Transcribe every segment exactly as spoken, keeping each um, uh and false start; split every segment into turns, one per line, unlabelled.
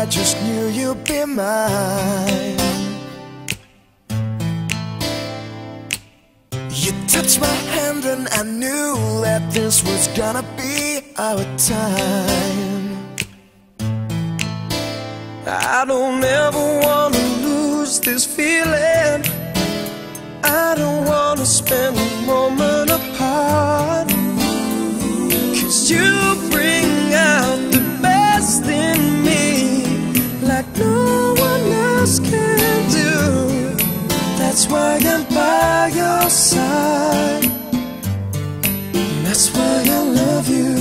just knew you'd be mine. You touched my hand and I knew that this was gonna be our time. I don't ever wanna lose this feeling. I don't wanna spend a moment apart, 'cause you bring out the best in me like no one else can do. That's why I'm by your side, and that's why I love you.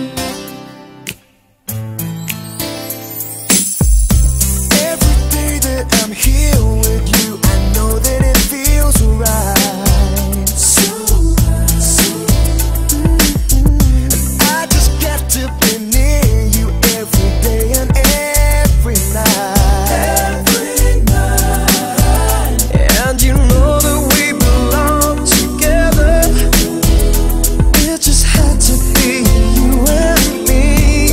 Every day that I'm here with you, I know that it feels right. So right, so right. And I just got to be near you every day and every night. Every night. And you know that we belong together. It just had to be you and me.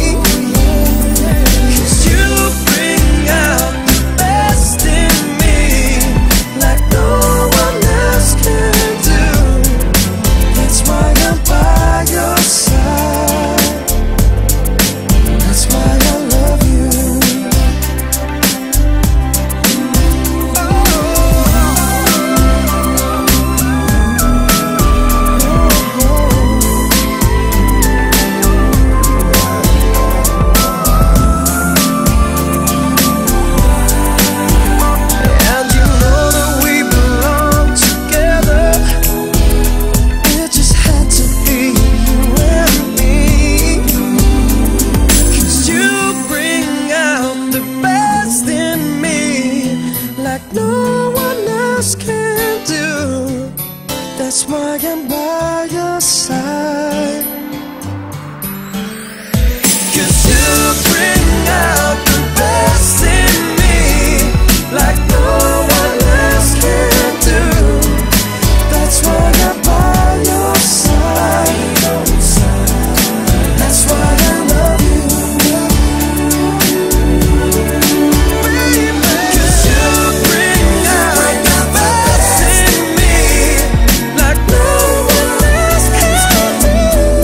'Cause you bring out the best in me like no one else can do. That's why I'm by your side. That's why I love you. And you know that we belong together. It just had to be you and me. 'Cause you bring out the best in me like no one else can do. That's why I'm by your side. 'Cause you bring out the best in me like no one else can do. That's why I'm by your side. That's why I love you. 'Cause you bring out the best in me like no one else can do.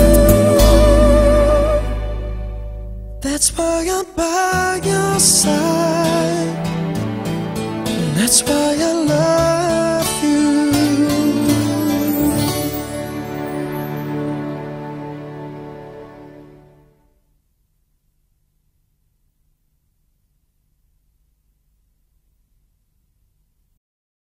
That's why I'm by your side. And that's why I love you.